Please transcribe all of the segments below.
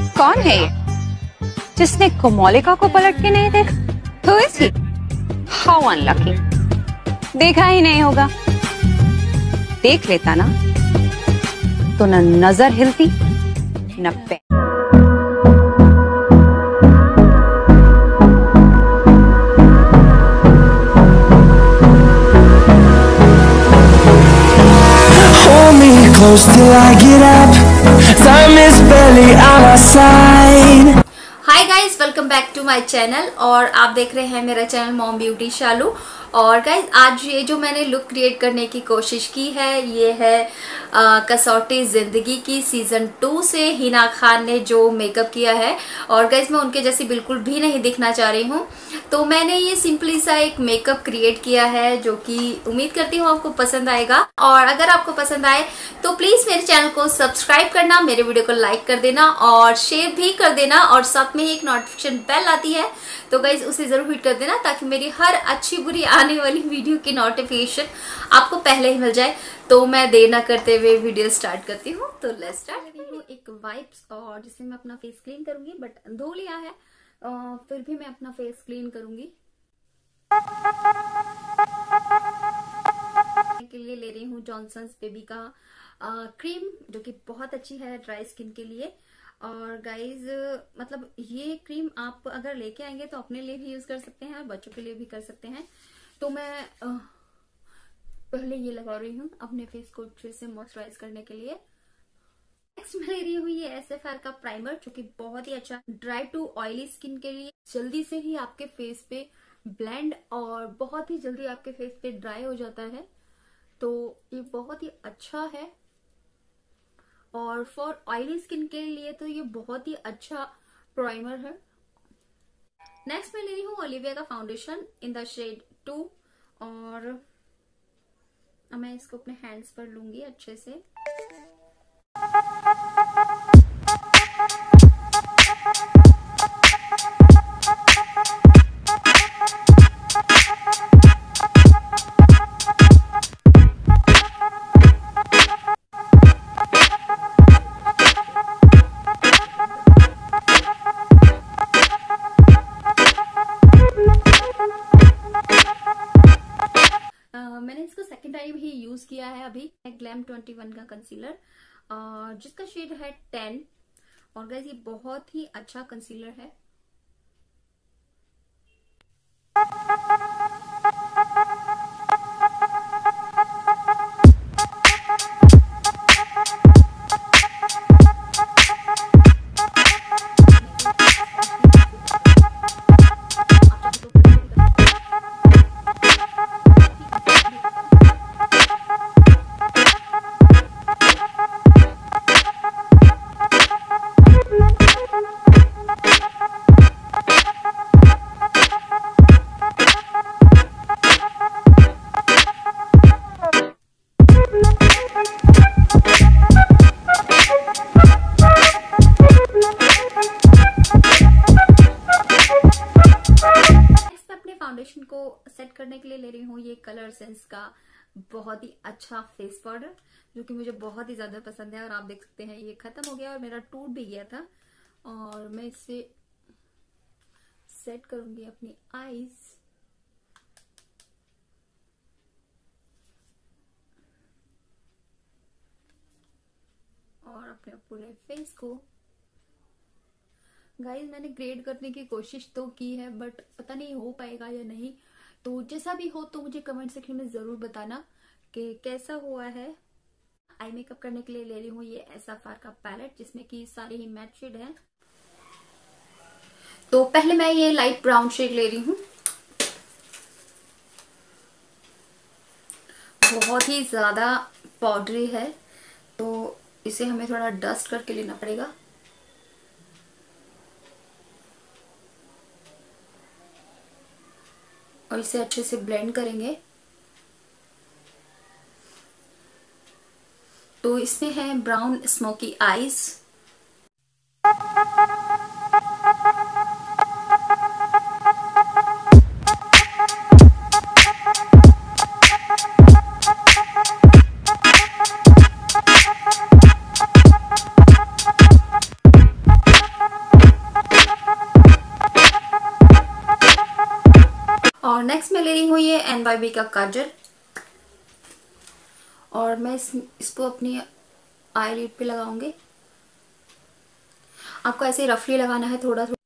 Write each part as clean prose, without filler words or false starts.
कौन है ये जिसने कोमोलिका को पलट के नहीं देखा? Who is he? How unlucky. देखा ही नहीं होगा। देख लेता ना तो न नजर हिलती न पैर। Close till I get up. Time is barely on our side. Hi guys, welcome back to my channel. और आप देख रहे हैं मेरा चैनल मॉम ब्यूटी शालू। और गाइज आज ये जो मैंने लुक क्रिएट करने की कोशिश की है ये है कसौटी ज़िंदगी की सीज़न 2 से हिना खान ने जो मेकअप किया है। और गाइज मैं उनके जैसी बिल्कुल भी नहीं दिखना चाह रही हूँ, तो मैंने ये सिंपली सा एक मेकअप क्रिएट किया है जो कि उम्मीद करती हूँ आपको पसंद आएगा। और अगर आपको पसंद आए तो प्लीज़ मेरे चैनल को सब्सक्राइब करना, मेरे वीडियो को लाइक कर देना और शेयर भी कर देना। और साथ में ही एक नोटिफिकेशन बेल आती है तो गाइज उसे ज़रूर हिट कर देना ताकि मेरी हर अच्छी बुरी आने वाली वीडियो की नोटिफिकेशन आपको पहले ही मिल जाए। तो मैं देर ना करते हुए वीडियो स्टार्ट करती हूँ। तो लेट्स स्टार्ट। एक वाइप्स और जिससे मैं अपना फेस क्लीन करूंगी, बट धो लिया है फिर भी मैं अपना फेस क्लीन करूंगी। के लिए ले रही हूँ जॉनसन्स बेबी का क्रीम जो कि बहुत अच्छी है ड्राई स्किन के लिए। और गाइज मतलब ये क्रीम आप अगर लेके आएंगे तो अपने लिए भी यूज कर सकते हैं और बच्चों के लिए भी कर सकते हैं। तो मैं पहले ये लगा रही हूँ अपने फेस को अच्छे से मॉइस्चराइज करने के लिए। नेक्स्ट मैं ले रही हूँ ये SFR का प्राइमर जो कि बहुत ही अच्छा ड्राई टू ऑयली स्किन के लिए जल्दी से ही आपके फेस पे ब्लेंड और बहुत ही जल्दी आपके फेस पे ड्राई हो जाता है। तो ये बहुत ही अच्छा है और फॉर ऑयली स्किन के लिए तो ये बहुत ही अच्छा प्राइमर है। नेक्स्ट मैं ले रही हूँ ओलिविया का फाउंडेशन इन द शेड 2 और मैं इसको अपने हैंड्स पर लूंगी अच्छे से। मैंने इसको सेकेंड टाइम ही यूज किया है अभी। ग्लैम 21 का कंसीलर जिसका शेड है 10 और गाइस ये बहुत ही अच्छा कंसीलर है। फाउंडेशन को सेट करने के लिए ले रही हूँ ये कलर सेंस का बहुत ही अच्छा फेस पाउडर जो कि मुझे बहुत ही ज्यादा पसंद है। और आप देख सकते हैं ये खत्म हो गया और मेरा टूट भी गया था। और मैं इससे सेट करूंगी अपनी आईज। और अपने पूरे फेस को गाइस मैंने ग्रेड करने की कोशिश तो की है बट पता नहीं हो पाएगा या नहीं। तो जैसा भी हो तो मुझे कमेंट सेक्शन में जरूर बताना कि कैसा हुआ है। आई मेकअप करने के लिए ले रही हूँ ये SFR का पैलेट जिसमें कि सारे ही मैट शेड है। तो पहले मैं ये लाइट ब्राउन शेड ले रही हूँ। बहुत ही ज्यादा पाउडरी है तो इसे हमें थोड़ा डस्ट करके लेना पड़ेगा। और इसे अच्छे से ब्लेंड करेंगे। तो इसमें है ब्राउन स्मोकी आईज। नेक्स्ट मैं ले रही हूँ ये NYB का काजल, और मैं इसको अपनी आईलिड पे लगाऊंगी। आपको ऐसे रफली लगाना है, थोड़ा थोड़ा।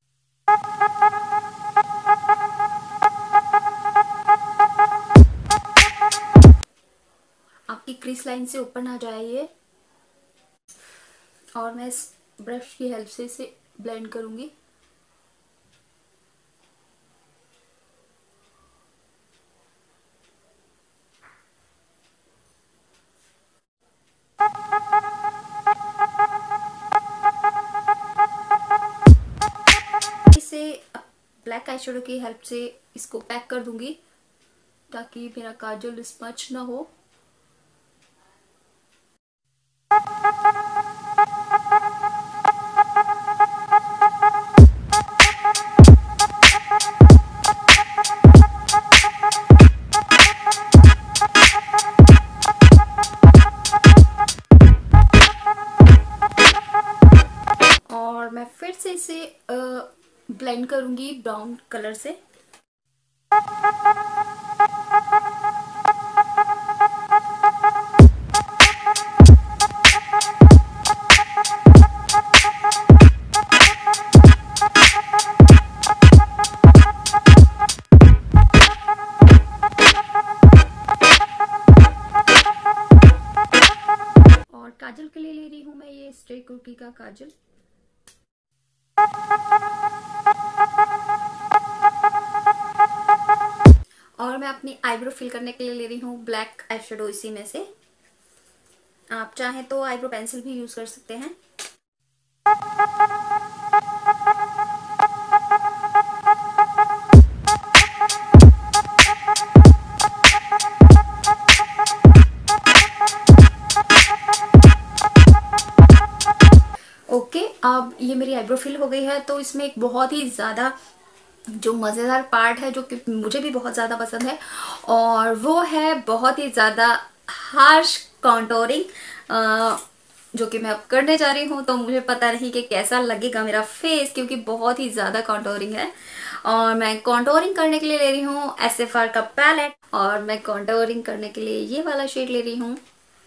आपकी क्रीज लाइन से ऊपर ना जाए ये। और मैं इस ब्रश की हेल्प से इसे ब्लेंड करूंगी। इसे ब्लैक आई शेडो की हेल्प से इसको पैक कर दूंगी ताकि मेरा काजल स्मच ना हो। और मैं फिर से इसे ब्लेंड करूंगी ब्राउन कलर से। और काजल के लिए ले रही हूँ मैं ये स्ट्रे कुकी का काजल। और मैं अपनी आईब्रो फिल करने के लिए ले रही हूँ ब्लैक आई शेडो इसी में से। आप चाहें तो आईब्रो पेंसिल भी यूज कर सकते हैं। ओके, अब ये मेरी आईब्रो फिल हो गई है। तो इसमें एक बहुत ही ज़्यादा जो मज़ेदार पार्ट है, जो कि मुझे भी बहुत ज़्यादा पसंद है, और वो है बहुत ही ज़्यादा हार्श कॉन्टोरिंग, जो कि मैं अब करने जा रही हूँ। तो मुझे पता नहीं कि कैसा लगेगा मेरा फेस, क्योंकि बहुत ही ज़्यादा कॉन्टोरिंग है। और मैं कॉन्टोरिंग करने के लिए ले रही हूँ SFR का पैलेट, और मैं कॉन्टोरिंग करने के लिए ये वाला शेड ले रही हूँ।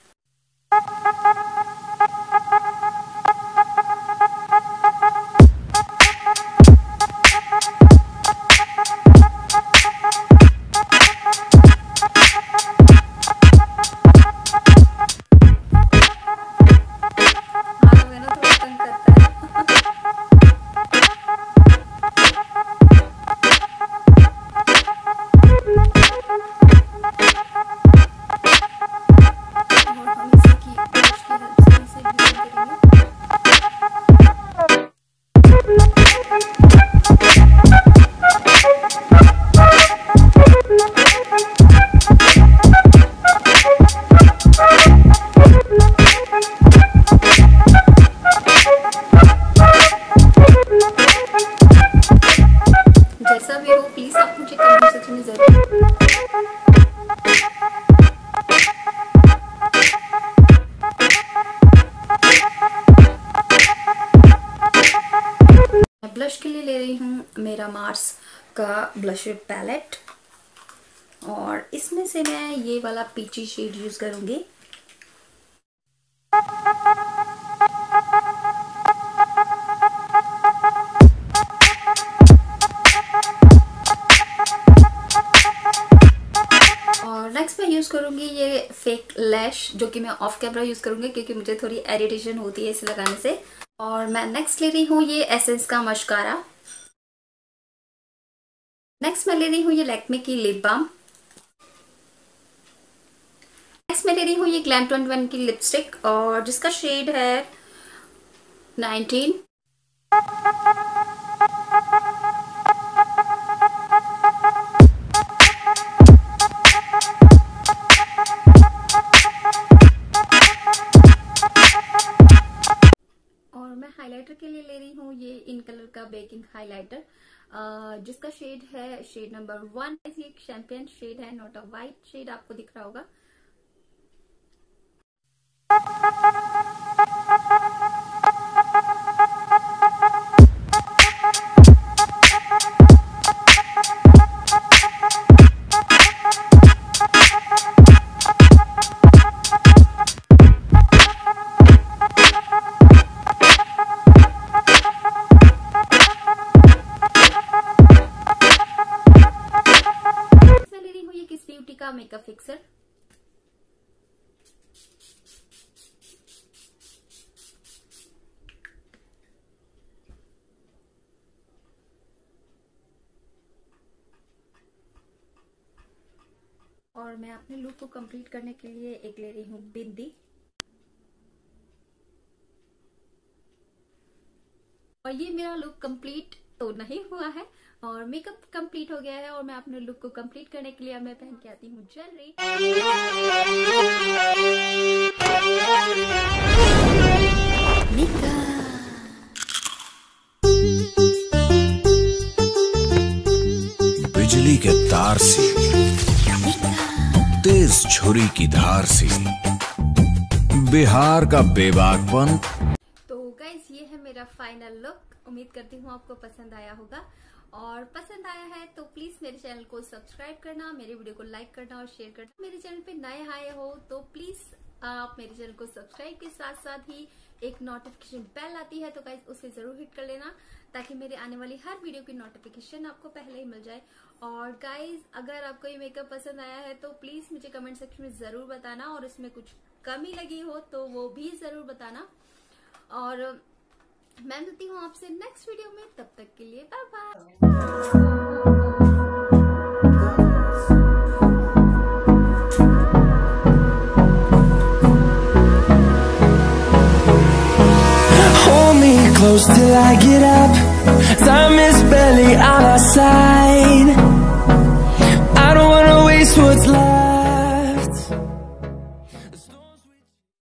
जैसा भी हो प्लीज आप मुझे कमेंट सेक्शन में जरूर। मैं ब्लश के लिए ले रही हूँ मेरा मार्स का ब्लश पैलेट, और इसमें से मैं ये वाला पीची शेड यूज करूंगी। और नेक्स्ट मैं यूज करूंगी ये फेक लैश, जो कि मैं ऑफ कैमरा यूज करूंगी क्योंकि मुझे थोड़ी इरिटेशन होती है इसे लगाने से। और मैं नेक्स्ट ले रही हूँ ये एसेंस का मस्कारा। नेक्स्ट मैं ले रही हूँ ये लैक्मे की लिप बाम। नेक्स्ट मैं ले रही हूँ ये ग्लैम 21 की लिपस्टिक, और जिसका शेड है 19। और मैं हाइलाइटर के लिए ले रही हूँ ये इन कलर का बेकिंग हाइलाइटर, जिसका शेड है शेड नंबर 1। ये एक शैम्पेन शेड है, नॉट अ वाइट शेड, आपको दिख रहा होगा। Makeup fixer. और मैं अपने लुक को कंप्लीट करने के लिए एक ले रही हूँ बिंदी। और ये मेरा लुक कंप्लीट तो नहीं हुआ है और मेकअप कंप्लीट हो गया है, और मैं अपने लुक को कंप्लीट करने के लिए मैं पहन के आती हूँ ज्वेलरी। बिजली के तार सी, तेज छुरी की धार सी, बिहार का बेबाकपन। तो गाइस ये है मेरा फाइनल लुक। उम्मीद करती हूँ आपको पसंद आया होगा, और पसंद आया है तो प्लीज मेरे चैनल को सब्सक्राइब करना, मेरे वीडियो को लाइक करना और शेयर करना। मेरे चैनल पे नए आए हो तो प्लीज आप मेरे चैनल को सब्सक्राइब के साथ साथ ही एक नोटिफिकेशन बेल आती है तो गाइस उसे जरूर हिट कर लेना, ताकि मेरे आने वाली हर वीडियो की नोटिफिकेशन आपको पहले ही मिल जाए। और गाइस अगर आपको ये मेकअप पसंद आया है तो प्लीज मुझे कमेंट सेक्शन में जरूर बताना, और इसमें कुछ कमी लगी हो तो वो भी जरूर बताना। और मैं मिलती हूँ आपसे नेक्स्ट वीडियो में, तब तक के लिए bye bye. Hold me close till I get up. Time is barely on our side.